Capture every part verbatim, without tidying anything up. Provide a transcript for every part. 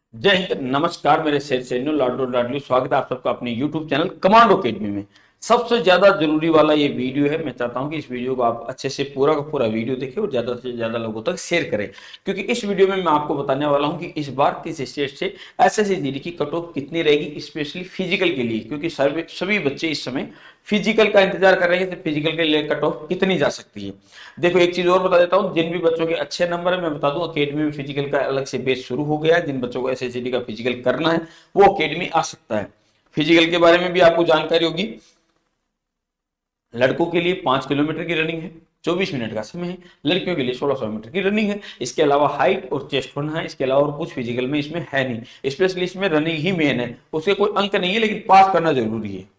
जय हिंद, नमस्कार मेरे शेर सैनियों, लाडो लाडली, स्वागत है आप सबका अपने यूट्यूब चैनल कमांडो अकेडमी में। सबसे ज्यादा जरूरी वाला ये वीडियो है। मैं चाहता हूं कि इस वीडियो को आप अच्छे से पूरा का पूरा वीडियो देखें और ज्यादा से ज्यादा लोगों तक शेयर करें, क्योंकि इस वीडियो में मैं आपको बताने वाला हूं कि इस बार किस स्टेट से एसएससी जीडी की कट ऑफ कितनी रहेगी, स्पेशली फिजिकल के लिए, क्योंकि सभी सभी बच्चे इस समय फिजिकल का इंतजार कर रहे हैं कि फिजिकल के लिए कट ऑफ कितनी जा सकती है। देखो, एक चीज और बता देता हूं, जिन भी बच्चों के अच्छे नंबर है मैं बता दूं अकेडमी में फिजिकल का अलग से बेस शुरू हो गया है। जिन बच्चों को एसएससी का फिजिकल करना है वो अकेडमी आ सकता है। फिजिकल के बारे में भी आपको जानकारी होगी। लड़कों के लिए पांच किलोमीटर की रनिंग है, चौबीस मिनट का समय है। लड़कियों के लिए सोलह सौ मीटर की रनिंग है। इसके अलावा हाइट और चेस्ट होना है। इसके अलावा और कुछ फिजिकल में इसमें है नहीं, स्पेशली इसमें रनिंग ही मेन है। उसके कोई अंक नहीं है, लेकिन पास करना जरूरी है।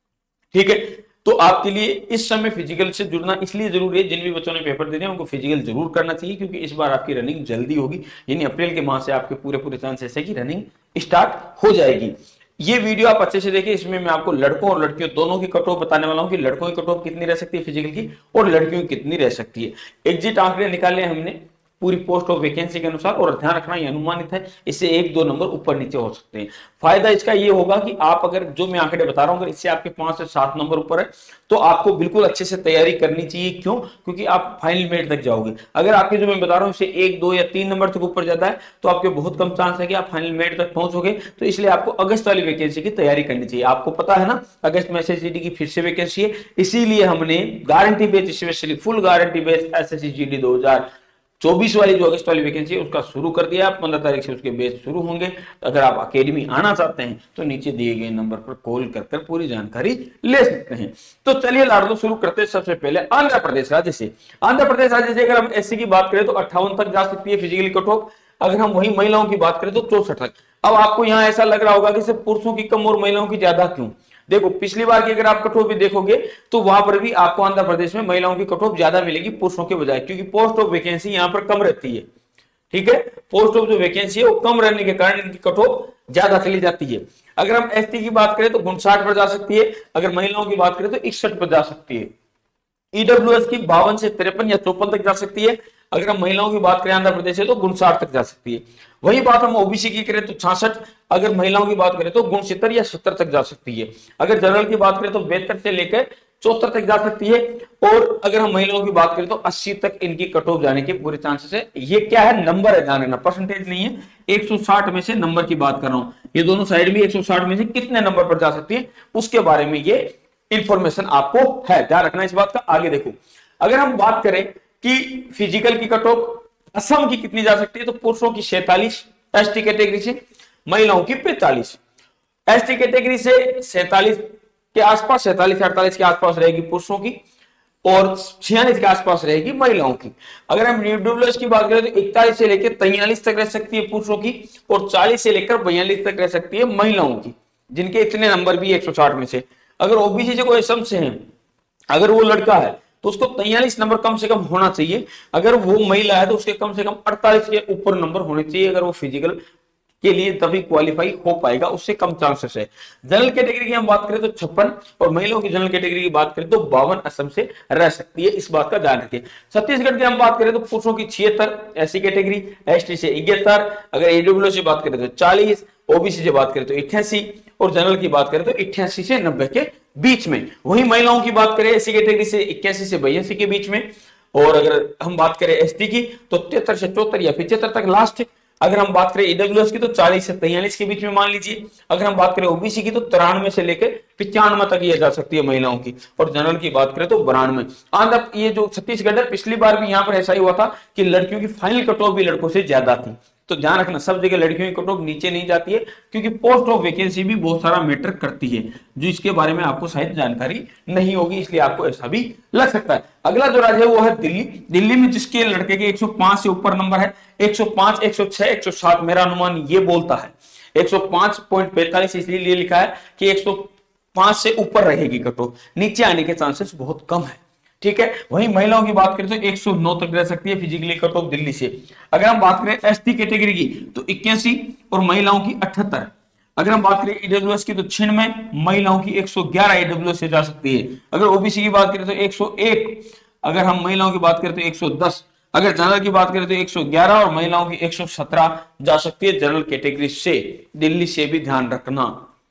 ठीक है, तो आपके लिए इस समय फिजिकल से जुड़ना इसलिए जरूरी है, जिन भी बच्चों ने पेपर देने हैं उनको फिजिकल जरूर करना चाहिए, क्योंकि इस बार आपकी रनिंग जल्दी होगी। यानी अप्रैल के माह से आपके पूरे पूरे चांसेस है कि रनिंग स्टार्ट हो जाएगी। ये वीडियो आप अच्छे से देखिए। इसमें मैं आपको लड़कों और लड़कियों दोनों की कट ऑफ बताने वाला हूं कि लड़कों की कट ऑफ कितनी रह सकती है फिजिकल की और लड़कियों की कितनी रह सकती है। एग्जिट आंकड़े निकाले हमने पूरी पोस्ट ऑफ वैकेंसी के अनुसार, और ध्यान रखना ये अनुमानित है, इससे एक दो नंबर ऊपर नीचे हो सकते हैं। फायदा इसका ये होगा कि आप अगर जो मैं आंकड़े बता रहा हूं अगर इससे आपके पांच से सात नंबर ऊपर है तो आपको बिल्कुल अच्छे से तैयारी करनी चाहिए। क्यों? क्योंकि आप फाइनल मेरिट तक जाओगे। अगर आपके जो मैं बता रहा हूं इससे एक दो या तीन नंबर तक ऊपर जाता है तो आपके बहुत कम चांस है कि आप फाइनल मेरिट तक पहुंचोगे। तो इसलिए आपको अगस्त वाली वैकेंसी की तैयारी करनी चाहिए। आपको पता है ना, अगस्त में एसएससी की फिर से वैकेंसी है, इसीलिए हमने guarantee batch, specially full guarantee batch SSC GD दो हजार चौबीस वाली जो अगस्त वाली वैकेंसी है उसका शुरू कर दिया। पंद्रह तारीख से उसके बेस शुरू होंगे। अगर आप अकेडमी आना चाहते हैं तो नीचे दिए गए नंबर पर कॉल कर कर पूरी जानकारी ले सकते हैं। तो चलिए लाडो शुरू करते हैं। सबसे पहले आंध्र प्रदेश राज्य से। आंध्र प्रदेश राज्य से अगर हम एससी की बात करें तो अट्ठावन तक जा सकती है फिजिकली कट ऑफ। अगर हम वही महिलाओं की बात करें तो चौसठ तक। अब आपको यहाँ ऐसा लग रहा होगा कि सिर्फ पुरुषों की कम और महिलाओं की ज्यादा क्यों? देखो, पिछली बार की अगर आप कट ऑफ भी देखोगे तो वहां पर भी आपको आंध्र प्रदेश में महिलाओं की कट ऑफ ज्यादा मिलेगी पुरुषों के बजाय, क्योंकि पोस्ट ऑफ वैकेंसी यहां पर कम रहती है। ठीक है, पोस्ट ऑफ जो वैकेंसी है वो कम रहने के कारण इनकी कट ऑफ ज्यादा चली जाती है। अगर हम एसटी की बात करें तो उनसाठ पर जा सकती है। अगर महिलाओं की बात करें तो इकसठ पर जा सकती है। ईडब्ल्यूएस की बावन से तिरपन या चौपन तक जा सकती है। अगर हम महिलाओं की बात करें आंध्र प्रदेश से तो गुणसाठ तक जा सकती है। वही बात हम ओबीसी की करें तो छियासठ। अगर महिलाओं की बात करें तो गुणसितर या सत्तर तक जा सकती है। अगर जनरल की बात करें तो बेहतर से लेकर चौहत्तर तक जा सकती है। और अगर हम महिलाओं की बात करें तो अस्सी तक इनकी कट ऑफ जाने के पूरे चांसेस है। ये क्या है? नंबर है, ध्यान रखना, परसेंटेज नहीं है। एक सौ साठ में से नंबर की बात कर रहा हूं। ये दोनों साइड भी एक सौ साठ में से कितने नंबर पर जा सकती है उसके बारे में ये इंफॉर्मेशन आपको है, ध्यान रखना इस बात का। आगे देखो, अगर हम बात करें कि फिजिकल की कट ऑफ असम की कितनी जा सकती है तो पुरुषों की सैंतालीस एसटी कैटेगरी से, महिलाओं की पैंतालीस। एसटी कैटेगरी से सैंतालीस के आसपास, सैंतालीस अड़तालीस के आसपास रहेगी पुरुषों की और छियालीस के आसपास रहेगी महिलाओं की। अगर हम ईडब्ल्यूएस की बात करें तो इकतालीस से लेकर तैंतालीस तक रह सकती है पुरुषों की और चालीस से लेकर बयालीस तक रह सकती है महिलाओं की, जिनके इतने नंबर भी एक सौ साठ में से। अगर ओबीसी से कोई असम से है, अगर वो लड़का है तो उसको तैंतालीस नंबर कम से कम होना चाहिए। अगर वो महिला है तो उसके कम से कम अड़तालीस के ऊपर नंबर होने चाहिए। अगर वो फिजिकल के लिए तभी क्वालिफाई हो पाएगा, उससे कम चांसेस है। जनरल कैटेगरी की हम बात करें तो छप्पन और महिलाओं की जनरल कैटेगरी की बात करें तो बावन असम से रह सकती है। इस बात का ध्यान रखिए। छत्तीसगढ़ की हम बात करें तो पुरुषों की छिहत्तर एससी कैटेगरी, एसटी से इकहत्तर, अगर ईडब्ल्यू से बात करें तो चालीस, ओबीसी से बात करें तो अठासी और जनरल की बात करें तो अठासी से नब्बे के बीच में। वही महिलाओं की बात करें एससी कैटेगरी से इक्यासी से बयासी के बीच में। और अगर हम बात करें एसटी की तो तिहत्तर से चौहत्तर या पिछहत्तर तक लास्ट है। अगर हम बात करें ईडब्ल्यूएस की तो चालीस से तैंतालीस के बीच में मान लीजिए। अगर हम बात करें ओबीसी की तो तिरानवे से लेकर पिचानवे तक ये जा सकती है महिलाओं की। और जनरल की बात करें तो बानवे। आंध्र, ये जो छत्तीसगढ़ है, पिछली बार भी यहाँ पर ऐसा ही हुआ था कि लड़कियों की फाइनल कट ऑफ भी लड़कों से ज्यादा थी। तो ध्यान रखना, सब जगह लड़कियों की कट ऑफ नीचे नहीं जाती है, क्योंकि पोस्ट ऑफ वैकेंसी भी बहुत सारा मैटर करती है, जो इसके बारे में आपको शायद जानकारी नहीं होगी, इसलिए आपको ऐसा भी लग सकता है। अगला जो राज्य है वो है दिल्ली। दिल्ली में जिसके लड़के के एक सौ पाँच से ऊपर नंबर है, एक सौ पाँच, एक सौ छह, एक सौ सात, मेरा अनुमान ये बोलता है। एक सौ पाँच पॉइंट पैंतालीस इसलिए लिखा है कि एक सौ पाँच से ऊपर रहेगी कट ऑफ, नीचे आने के चांसेस बहुत कम है। ठीक है, वहीं महिलाओं की बात करें तो एक सौ नौ तक रह सकती है फिजिकली कट ऑफ दिल्ली से। अगर हम बात करें एसटी कैटेगरी की तो इक्यासी और महिलाओं की अठहत्तर। अगर हम बात करें ईडब्ल्यूएस की तो छियानवे, महिलाओं की एक सौ ग्यारह ईडब्ल्यूएस से जा सकती है। अगर ओबीसी की बात करें तो एक सौ एक, अगर हम महिलाओं की बात करें तो एक सौ दस। अगर जनरल की बात करें तो एक सौ ग्यारह और महिलाओं की एक सौ सत्रह जा सकती है जनरल कैटेगरी से। दिल्ली से भी ध्यान रखना।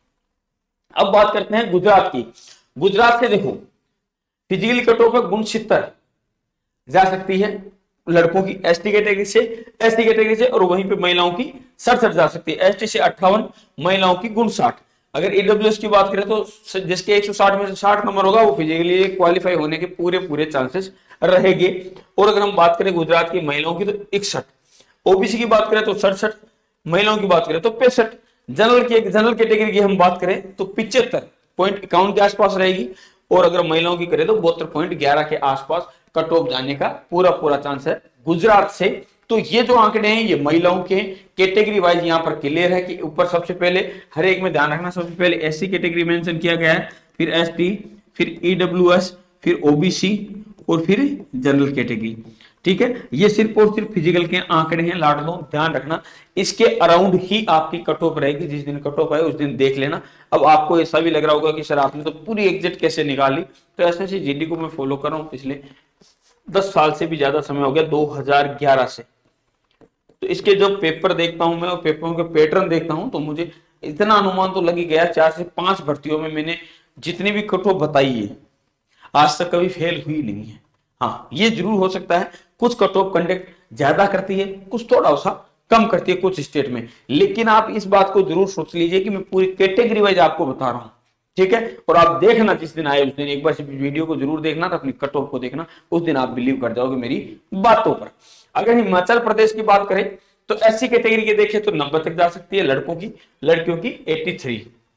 अब बात करते हैं गुजरात की। गुजरात से देखो फिजिकल कट ऑफ है गुणसितर जा सकती है लड़कों की एसटी कैटेगरी से, एसटी कैटेगरी से, और वहीं पे महिलाओं की सड़सठ जा सकती है, एसटी से अट्ठावन, महिलाओं की गुण साठ। अगर ईडब्ल्यूएस की बात करें तो जिसके एक सौ साठ में से साठ नंबर होगा वो फिजिकली क्वालिफाई होने के पूरे पूरे चांसेस रहेंगे। और अगर हम बात करें गुजरात की महिलाओं की तो इकसठ, ओबीसी की बात करें तो सड़सठ, महिलाओं की बात करें तो पैंसठ, जनरल की जनरल कैटेगरी की हम बात करें तो पिछहत्तर पॉइंट इक्यावन के आसपास रहेगी, और अगर महिलाओं की करें तो बहत्तर पॉइंट ग्यारह के आसपास कट ऑफ जाने का पूरा पूरा चांस है गुजरात से। तो ये जो आंकड़े हैं ये महिलाओं के कैटेगरी वाइज यहाँ पर क्लियर है कि ऊपर सबसे पहले हर एक में ध्यान रखना, सबसे पहले एससी कैटेगरी मेंशन किया गया है, फिर एसटी, फिर ईडब्ल्यूएस, फिर ओबीसी और फिर जनरल कैटेगरी। ठीक है, ये सिर्फ और सिर्फ फिजिकल के आंकड़े हैं लाडलो, ध्यान रखना। इसके अराउंड ही आपकी कट ऑफ रहेगी, जिस दिन कट ऑफ आए उस दिन देख लेना। अब आपको ऐसा भी लग रहा होगा कि सर आपने तो पूरी एग्जैक्ट कैसे निकाली, तो एसएससी जीडी को मैं फॉलो कर रहा हूँ पिछले दस साल से भी ज्यादा समय हो गया, दो हज़ार ग्यारह से। तो इसके जब पेपर देखता हूं मैं और पेपरों के पैटर्न देखता हूं तो मुझे इतना अनुमान तो लग ही गया, चार से पांच भर्तियों में मैंने जितनी भी कट ऑफ बताई है आज तक कभी फेल हुई नहीं है। हाँ, ये जरूर हो सकता है कुछ कट ऑफ कंडक्ट ज्यादा करती है, कुछ थोड़ा सा कम करती है कुछ स्टेट में, लेकिन आप इस बात को जरूर सोच लीजिए कि मैं पूरी कैटेगरी वाइज आपको बता रहा हूं। ठीक है, और आप देखना जिस दिन आए उस दिन एक बार वीडियो को जरूर देखना, अपनी कट ऑफ को देखना, उस दिन आप बिलीव कर जाओगे मेरी बातों पर। अगर हिमाचल प्रदेश की बात करें तो एससी कैटेगरी के देखें तो नब्बे तक जा सकती है लड़कों की, लड़कियों की तिरासी।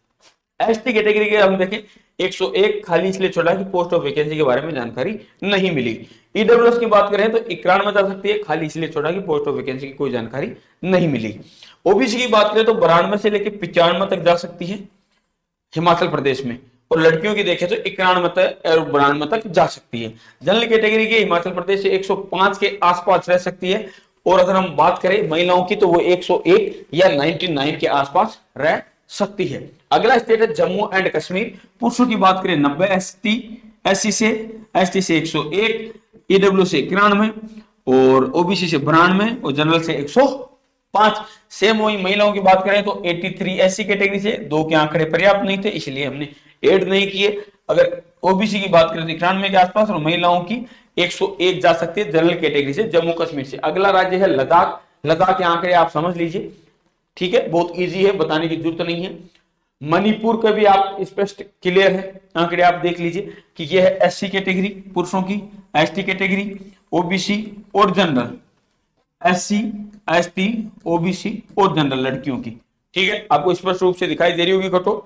एसटी कैटेगरी के हम देखें एक सौ एक, खाली इसलिए छोड़ा कि पोस्ट ऑफ वैकेंसी के बारे में जानकारी नहीं मिली। ईडब्ल्यूएस की बात करें तो इक्यानवे जा सकती है, खाली इसलिए छोड़ा कि पोस्ट ऑफ वैकेंसी की कोई जानकारी नहीं मिली। ओबीसी की बात करें तो बानवे से लेकर पिचानवे तक जा सकती है हिमाचल प्रदेश में, और लड़कियों की देखें तो इक्यानवे तक और बानवे तक जा सकती है। जनरल कैटेगरी की हिमाचल प्रदेश से एक सौ पाँच के आसपास रह सकती है, और अगर हम बात करें महिलाओं की तो वो एक सौ एक या निन्यानवे के आसपास रह सकती है। अगला स्टेट है जम्मू एंड कश्मीर। पुरुषों की बात करें नब्बे, एसटी एससी से एसटी से एक सौ एक, ईडब्ल्यू से इक्यानवे और ओबीसी से बानवे और जनरल से एक सौ पांच। सेम वही महिलाओं की बात करें तो तिरासी एससी कैटेगरी से, दो के आंकड़े पर्याप्त नहीं थे इसलिए हमने ऐड नहीं किए। अगर ओबीसी की बात करें तो इक्यानवे के आसपास, और महिलाओं की एक सौ एक जा सकती है जनरल कैटेगरी से जम्मू कश्मीर से। अगला राज्य है लद्दाख। लद्दाख के आंकड़े आप समझ लीजिए, ठीक है, बहुत इजी है, बताने की जरूरत नहीं है। मणिपुर का भी आप स्पष्ट क्लियर है, आंकड़े आप देख लीजिए कि यह है एससी कैटेगरी पुरुषों की, एसटी कैटेगरी, ओबीसी और जनरल, एससी, एसटी, ओबीसी और जनरल लड़कियों की। ठीक है, आपको स्पष्ट रूप से दिखाई दे रही होगी कटो।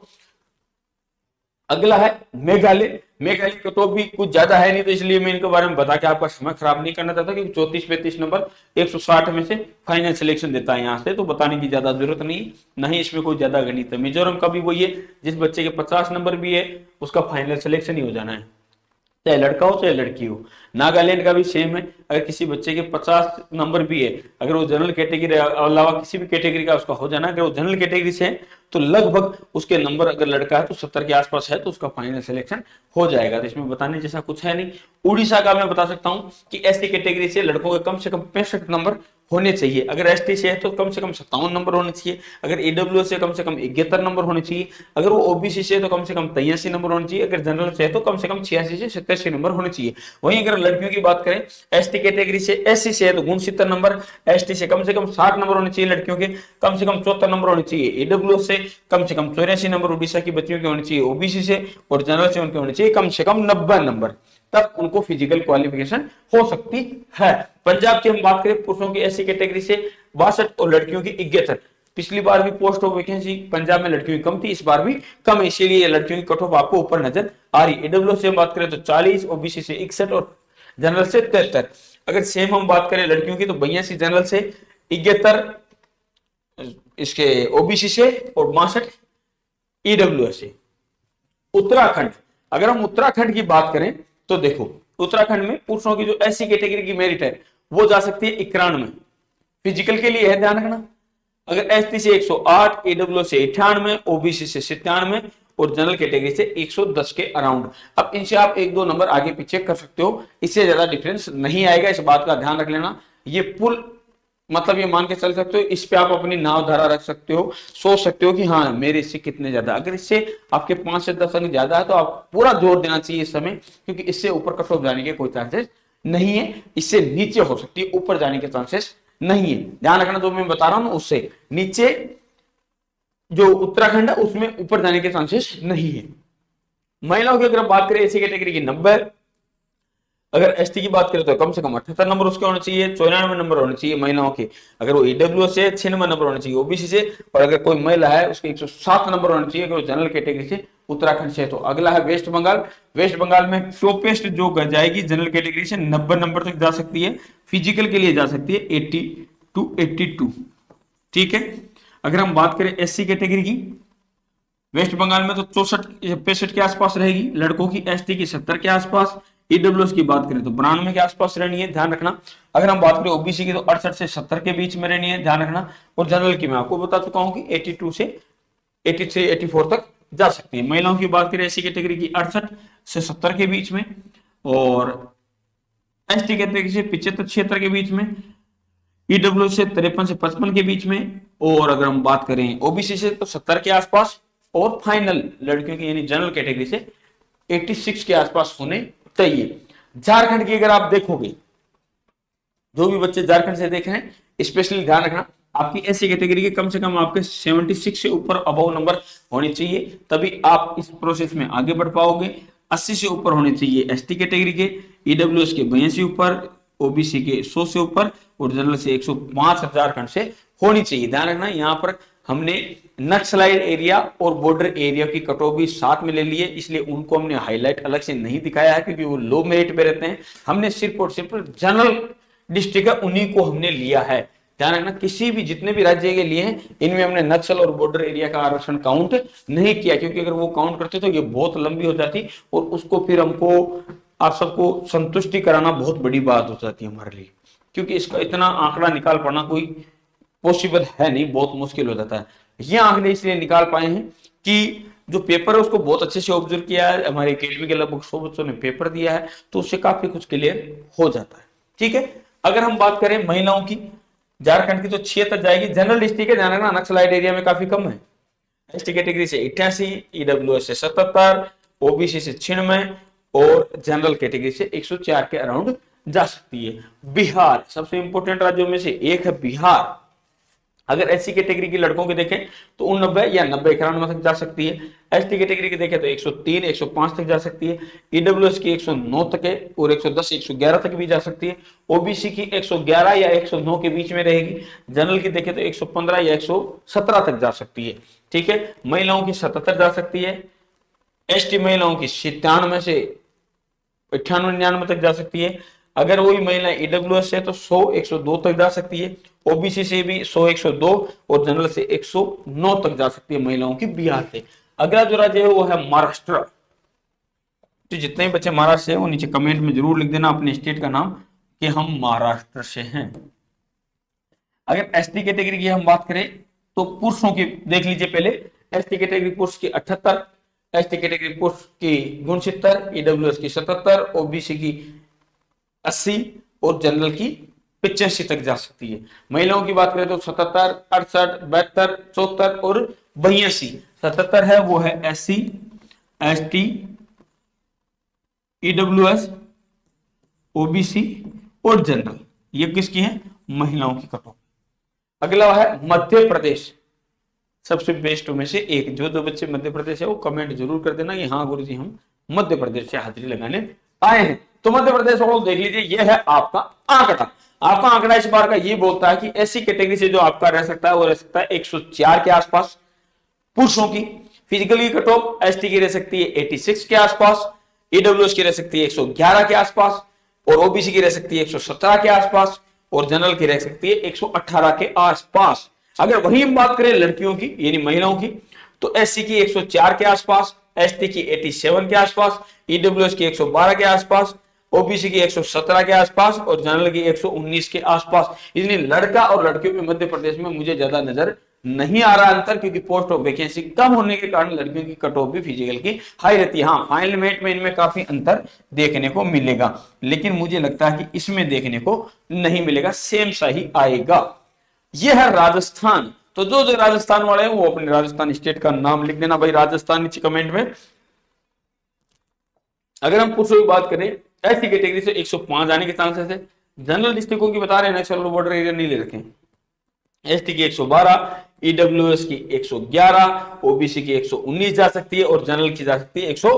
अगला है मेघालय। मेघालय कटऑफ भी कुछ ज्यादा है नहीं, तो इसलिए मैं इनके बारे में बता के आपका समय खराब नहीं करना चाहता, क्योंकि चौतीस पैंतीस नंबर एक सौ साठ में से फाइनल सिलेक्शन देता है यहाँ से, तो बताने की ज्यादा जरूरत नहीं, नहीं इसमें कोई ज्यादा गणित है। मिजोरम का भी वही है, जिस बच्चे के पचास नंबर भी है उसका फाइनल सिलेक्शन ही हो जाना है, चाहे लड़का हो चाहे लड़की हो। नागालैंड का भी सेम है, अगर किसी बच्चे के पचास नंबर भी है, अगर वो जनरल कैटेगरी अलावा किसी भी कैटेगरी का उसका हो जाना, अगर वो जनरल कैटेगरी से है तो लगभग उसके नंबर, अगर लड़का है तो सत्तर के आसपास है तो उसका फाइनल सिलेक्शन हो जाएगा। तो इसमें बताने जैसा कुछ है नहीं। उड़ीसा का मैं बता सकता हूँ कि एसटी कैटेगरी से लड़कों के कम से कम पैंसठ नंबर होने चाहिए, अगर एसटी से है तो कम से कम सत्तावन नंबर होने चाहिए, अगर ईडब्ल्यू से कम से कम इकहत्तर नंबर होने चाहिए, अगर वो ओबीसी से है तो कम से कम तिरासी नंबर होने चाहिए, अगर जनरल से है तो कम से कम छियासी से सत्तासी नंबर होने चाहिए। वहीं अगर लड़कियों की बात करें एसटी कैटेगरी से, एससी से है तो गुणसितर नंबर, एसटी से कम से कम साठ नंबर होने चाहिए, लड़कियों के कम से कम चौहत्तर नंबर होने चाहिए, ईडब्ल्यू से कम से कम चौरासी नंबर उड़ीसा की बच्चियों के होने चाहिए, ओबीसी से और जनरल से उनके होने चाहिए कम से कम नब्बे नंबर, तब उनको फिजिकल क्वालिफिकेशन हो सकती है। पंजाब की हम बात करें पुरुषों की एससी कैटेगरी से बासठ और लड़कियों की इकहत्तर। पिछली बार भी पोस्ट ऑफ वैकेंसी पंजाब में लड़कियों की कम थी, इस बार भी कम है, इसीलिए लड़कियों की कट ऑफ आपको ऊपर नजर आ रही है। ईडब्ल्यू से हम बात करें तो चालीस, ओबीसी से इकसठ और जनरल से तिहत्तर। अगर सेम हम बात करें लड़कियों की तो बयासी जनरल से, इकहत्तर इसके ओबीसी से और बासठ ईडब्ल्यू से। उत्तराखंड, अगर हम उत्तराखंड की बात करें तो देखो उत्तराखंड में पुरुषों की जो एससी कैटेगरी की मेरिट है वो जा सकती है इक्यानवे, फिजिकल के लिए है, ध्यान रखना। अगर एसटी से एक सौ आठ, ईडब्ल्यू से अठानवे, ओबीसी से सत्तानवे और जनरल कैटेगरी से एक सौ दस के अराउंड। अब इनसे आप एक दो नंबर आगे पीछे कर सकते हो, इससे ज्यादा डिफरेंस नहीं आएगा, इस बात का ध्यान रख लेना। ये पुल मतलब ये मान के चल सकते हो, इस पे आप अपनी नाव धारा रख सकते हो, सोच सकते हो कि हाँ मेरे इससे कितने ज्यादा, अगर इससे आपके पांच से दस अंक ज्यादा है तो आप पूरा जोर देना चाहिए इस समय, क्योंकि इससे ऊपर कट ऑफ जाने के कोई चांसेस नहीं है, इससे नीचे हो सकती है, ऊपर जाने के चांसेस नहीं है। ध्यान रखना, जो मैं बता रहा हूं उससे नीचे जो उत्तराखंड है उसमें ऊपर जाने के चांसेस नहीं है। महिलाओं की अगर हम बात करें एसी कैटेगरी की नब्बे, अगर एसटी की बात करें तो कम से कम अठहत्तर नंबर उसके होने चाहिए, चौरानवे नंबर होने चाहिए महिलाओं के, अगर वो ईडब्ल्यूएस से छियानवे नंबर होने चाहिए ओबीसी से, और अगर कोई महिला है उसके एक सौ सात नंबर होने चाहिए अगर वो जनरल कैटेगरी से उत्तराखंड से। तो अगला है वेस्ट बंगाल। वेस्ट बंगाल में टॉपेस्ट जो जाएगी जनरल कैटेगरी से नब्बे नंबर तक जा सकती है, फिजिकल के लिए जा सकती है एट्टी टू एट्टी टू। ठीक है, अगर हम बात करें एससी कैटेगरी की, वेस्ट बंगाल में तो चौसठ पैंसठ के आसपास रहेगी लड़कों की, एसटी की सत्तर के आसपास, ईडब्ल्यूएस की बात करें तो बानवे के आसपास रहनी है, ध्यान रखना। अगर हम बात करें ओबीसी की तो अड़सठ से सत्तर के बीच में रहनी है, ध्यान रखना। और जनरल की मैं आपको बता चुका हूं कि बयासी से तिरासी चौरासी तक जा सकती है। महिलाओं की बात करें एससी कैटेगरी की अड़सठ से सत्तर के बीच में, और एसटी कैटेगरी से पिछहत्तर छिहत्तर के बीच में, ईडब्ल्यू से तिरपन से पचपन के बीच में, और अगर हम बात करें ओबीसी से तो सत्तर के आसपास, और फाइनल लड़कियों की यानी जनरल कैटेगरी से छियासी के आसपास होने चाहिए। झारखंड की अगर आप देखोगे, जो भी बच्चे झारखंड से देख रहे हैं स्पेशली ध्यान रखना, आपकी एससी कैटेगरी के कम से कम आपके छिहत्तर से ऊपर अबव नंबर होने चाहिए, तभी आप इस प्रोसेस में आगे बढ़ पाओगे। अस्सी से ऊपर होने चाहिए एसटी कैटेगरी के, ईडब्ल्यूएस के बयासी ऊपर, ओबीसी के सौ से ऊपर, और जनरल से एक सौ पाँच झारखंड से होनी चाहिए। ध्यान रखना, यहाँ पर हमने नक्सलाइट एरिया और बॉर्डर एरिया की कट ऑफ भी साथ में ले लिए, इसलिए उनको हमने हाईलाइट अलग से नहीं दिखाया है क्योंकि वो लो मेरिट पे रहते हैं। हमने सिर्फ और सिर्फ जनरल डिस्ट्रिक्ट है उन्हीं को हमने लिया है। ध्यान रखना, किसी भी जितने भी राज्य के लिए हैं इनमें हमने नक्सल और बॉर्डर एरिया का आरक्षण काउंट नहीं किया, क्योंकि अगर वो काउंट करते तो ये बहुत लंबी हो जाती और उसको फिर हमको आप सबको संतुष्टि कराना बहुत बड़ी बात हो जाती है हमारे लिए, क्योंकि इसका इतना आंकड़ा निकाल पाना कोई पॉसिबल है नहीं, बहुत मुश्किल हो जाता है। ये आंकड़े इसलिए निकाल पाए हैं कि जो पेपर है उसको बहुत अच्छे से ऑब्जर्व किया है, हमारे अकेडमी के लगभग सौ बच्चों ने पेपर दिया है, तो उससे काफी कुछ क्लियर हो जाता है। ठीक है, अगर हम बात करें महिलाओं की, झारखंड की तो छिहत्तर जाएगी, जनरल डिस्ट्रिक्ट है ध्यान रखना, नक्सलाइट एरिया में काफी कम है, एसटी कैटेगरी से अठासी, ईडब्ल्यूएस से सतहत्तर, ओबीसी से छियानवे, और जनरल कैटेगरी से एक सौ चार के अराउंड जा सकती है। बिहार सबसे इंपॉर्टेंट राज्यों में से एक है बिहार। अगर एससी कैटेगरी की लड़कों के देखें तो उननब्बे या नब्बे इक्यानवे तक जा सकती है, एसटी कैटेगरी की देखें तो एक सौ तीन एक सौ पाँच तक जा सकती है, ईडब्ल्यूएस की एक सौ नौ तक है, और एक सौ दस एक सौ ग्यारह तक भी जा सकती है, ओबीसी की एक सौ ग्यारह या एक सौ नौ के बीच में रहेगी, जनरल की देखें तो एक सौ पंद्रह या एक सौ सत्रह तक जा सकती है। ठीक है, महिलाओं की सतहत्तर जा सकती है, एसटी महिलाओं की सत्तानवे से अट्ठानवे निन्यानवे तक जा सकती है, अगर वही महिला ईडब्ल्यूएस है तो सौ एक सौ दो तक जा सकती है, ओबीसी से भी सौ एक सौ दो, और जनरल से एक सौ नौ तक जा सकती है महिलाओं की बिहार से। अगला जो राज्य है वो है महाराष्ट्र। तो जितने बच्चे महाराष्ट्र से वो नीचे कमेंट में जरूर लिख देना अपने स्टेट का नाम कि हम महाराष्ट्र से हैं। अगर एसटी कैटेगरी की हम बात करें तो पुरुषों की देख लीजिए पहले, एसटी कैटेगरी पुरुष की अठहत्तर, एसटी कैटेगरी पुरुष की उनसत्तर, ईडब्ल्यूएस की सतहत्तर, ओबीसी की अस्सी, और जनरल की पिचासी तक जा सकती है। महिलाओं की बात करें तो सतहत्तर, अड़सठ, बहत्तर, चौहत्तर और बयासी। सतहत्तर है वो है एससी, एसटी, ईडब्ल्यूएस, ओबीसी और जनरल, ये किसकी है? महिलाओं की कट ऑफ। अगला है मध्य प्रदेश, सबसे बेस्ट में से एक। जो जो बच्चे मध्य प्रदेश है वो कमेंट जरूर कर देना कि हाँ गुरुजी हम मध्य प्रदेश से हाजिरी लगाने आए हैं। तो मध्य प्रदेश वालों देख लीजिए, ये है आपका आंकड़ा। आपका आंकड़ा इस बार का ये बोलता है कि एससी कैटेगरी से जो आपका रह सकता है वो रह सकता है एक सौ चार के आसपास पुरुषों की, फिजिकल की कट ऑफ एसटी की रह सकती है छियासी के आसपास, ईडब्ल्यूएस की रह सकती है एक सौ ग्यारह के आसपास, और ओबीसी की रह सकती है एक सौ सत्रह के आसपास, और जनरल की रह सकती है एक सौ अठारह के आसपास। अगर वही हम बात करें लड़कियों की यानी महिलाओं की, तो एससी की एक सौ चार के आसपास, एसटी की सत्तासी के आसपास, ईडब्ल्यूएस की एक सौ बारह के आसपास, ओबीसी की एक सौ सत्रह के आसपास, और जनरल की एक सौ उन्नीस के आसपास। इसलिए लड़का और लड़कियों में मध्य प्रदेश में मुझे ज्यादा नजर नहीं आ रहा अंतर, क्योंकि पोस्ट ऑफ वैकेंसी कम होने के कारण लड़कियों की कट ऑफ भी फिजिकल की हाई रहती है। हाँ, फाइनल मेरिट में इनमें काफी अंतर देखने को मिलेगा, लेकिन मुझे लगता है कि इसमें देखने को नहीं मिलेगा, सेम सा ही आएगा। यह है राजस्थान। तो जो जो राजस्थान वाले हैं वो अपने राजस्थान स्टेट का नाम लिख देना भाई राजस्थान नीचे कमेंट में। अगर हम पुरुषों की बात करें, ऐसी कैटेगरी से एक सौ पाँच आने के चांसेस है। जनरल डिस्ट्रिक्टों की बता रहे हैं, नक्सल बॉर्डर एरिया नहीं ले रखे। एसटी की एक सौ बारह, ईडब्ल्यूएस की एक सौ ग्यारह, ओबीसी की एक सौ उन्नीस जा सकती है और जनरल की जा सकती है एक सौ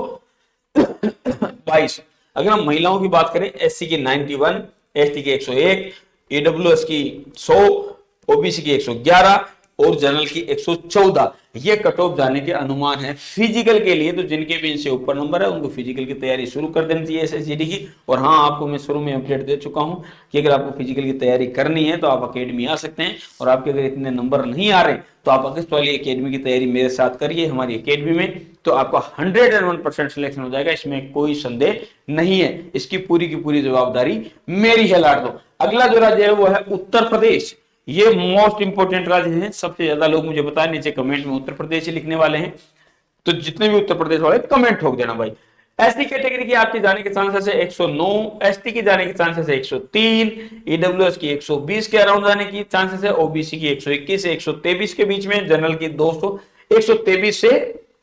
बाईस। अगर हम महिलाओं की बात करें, एससी की इक्यानवे, एसटी की एक सौ एक, ईडब्ल्यूएस की सौ, ओबीसी की एक सौ ग्यारह और जनरल की एक सौ चौदह। ये कट ऑफ जाने के अनुमान है फिजिकल के लिए। तो जिनके भी इनसे ऊपर नंबर है उनको फिजिकल की तैयारी शुरू कर देनी चाहिए एसएसजीडी की। और हाँ, आपको मैं शुरू में अपडेट दे चुका हूं कि अगर आपको फिजिकल की तैयारी करनी है तो आप अकेडमी आ सकते हैं, और आपके अगर इतने नंबर नहीं आ रहे तो आप अगस्त वाली अकेडमी की तैयारी मेरे साथ करिए हमारी अकेडमी में, तो आपका hundred and one percent selection हो जाएगा, इसमें कोई संदेह नहीं है। इसकी पूरी की पूरी जवाबदारी मेरी है लाडो। अगला जो राज्य है वो है उत्तर प्रदेश। ये मोस्ट इंपोर्टेंट राज्य है, सबसे ज्यादा लोग मुझे बताएं नीचे कमेंट में उत्तर प्रदेश लिखने वाले हैं, तो जितने भी उत्तर प्रदेश वाले कमेंट ठोक देना भाई। एसटी कैटेगरी की आपके जाने के चांसेस है एक सौ नौ, एसटी की जाने के चांसेस है एक सौ तीन, ईडब्ल्यूएस की एक सौ बीस के अराउंड जाने की चांसेस है, ओबीसी की एक सौ इक्कीस से एक सौ तेईस के बीच में, जनरल की दो सौ एक सौ तेईस से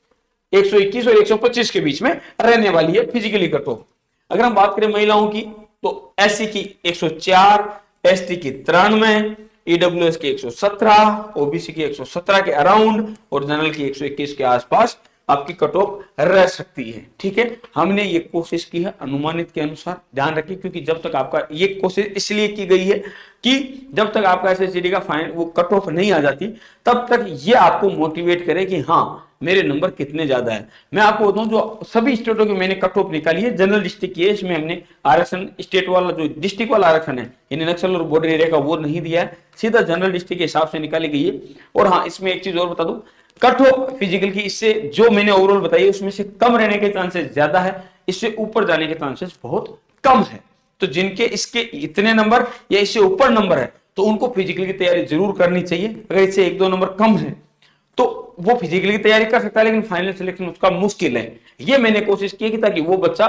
एक सौ इक्कीस और एक सौ पच्चीस के बीच में रहने वाली है फिजिकली कट ऑफ। अगर हम बात करें महिलाओं की तो एससी की एक सौ चार, एसटी की तिरानवे, ईडब्ल्यूएस की एक सौ सत्रह, ओबीसी की एक सौ सत्रह के अराउंड और जनरल की एक सौ इक्कीस के आसपास आपकी कट ऑफ रह सकती है। ठीक है, हमने ये कोशिश की है अनुमानित के अनुसार, ध्यान रखिए, क्योंकि जब तक आपका ये कोशिश इसलिए की गई है कि जब तक आपका एसएसजीडी का फाइन वो कट ऑफ नहीं आ जाती तब तक ये आपको मोटिवेट करे कि हाँ मेरे नंबर कितने ज्यादा है। मैं आपको बताऊं जो सभी स्टेटों की मैंने कट ऑफ निकाली है, जनरल डिस्ट्रिक्ट की है, इसमें हमने आरक्षण स्टेट वाला जो डिस्ट्रिक्ट वाला आरक्षण है यानी नक्सल और बॉर्डर एरिया का वो नहीं दिया है, सीधा जनरल डिस्ट्रिक्ट के हिसाब से निकाली गई है। और हाँ, इसमें एक चीज और बता दूं, कट ऑफ फिजिकल की इससे जो मैंने ओवरऑल बताई उसमें से कम रहने के चांसेस ज्यादा है, इससे ऊपर जाने के चांसेस बहुत कम है। तो जिनके इसके इतने नंबर या इससे ऊपर नंबर है तो उनको फिजिकल की तैयारी जरूर करनी चाहिए। अगर इससे एक दो नंबर कम है तो वो फिजिकल की तैयारी कर सकता है, लेकिन फाइनल सिलेक्शन उसका मुश्किल है। ये मैंने कोशिश की कि ताकि वो बच्चा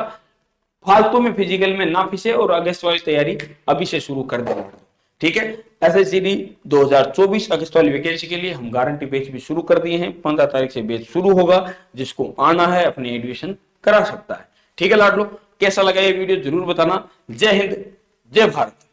फालतू में फिजिकल में ना फिसे और अगस्त वाली तैयारी अभी से शुरू कर दे। ठीक है, एसएसजीडी दो हज़ार चौबीस अगस्त वाली वैकेंसी के लिए हम गारंटी बैच भी शुरू कर दिए हैं। पंद्रह तारीख से बैच शुरू होगा, जिसको आना है अपनी एडमिशन करा सकता है। ठीक है लाडलो, कैसा लगा ये वीडियो जरूर बताना। जय हिंद, जय भारत।